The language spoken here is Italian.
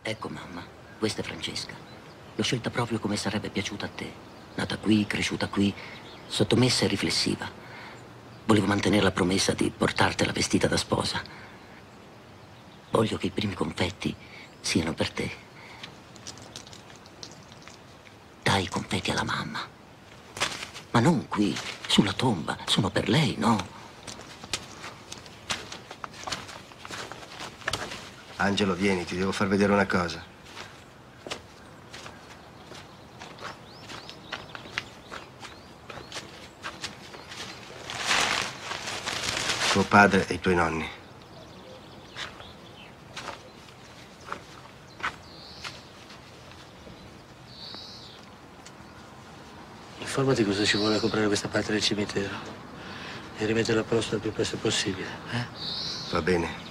Ecco, mamma, questa è Francesca. L'ho scelta proprio come sarebbe piaciuta a te. Nata qui, cresciuta qui, sottomessa e riflessiva. Volevo mantenere la promessa di portartela vestita da sposa. Voglio che i primi confetti siano per te. Dai i confetti alla mamma. Ma non qui, sulla tomba. Sono per lei, no? Angelo, vieni, ti devo far vedere una cosa. Tuo padre e i tuoi nonni. Informati cosa ci vuole comprare questa parte del cimitero e rimetterla a posto il più presto possibile, eh? Va bene.